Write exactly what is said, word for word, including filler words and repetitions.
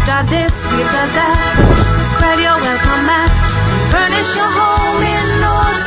got this, we've got that. Spread your welcome mat and furnish your home in no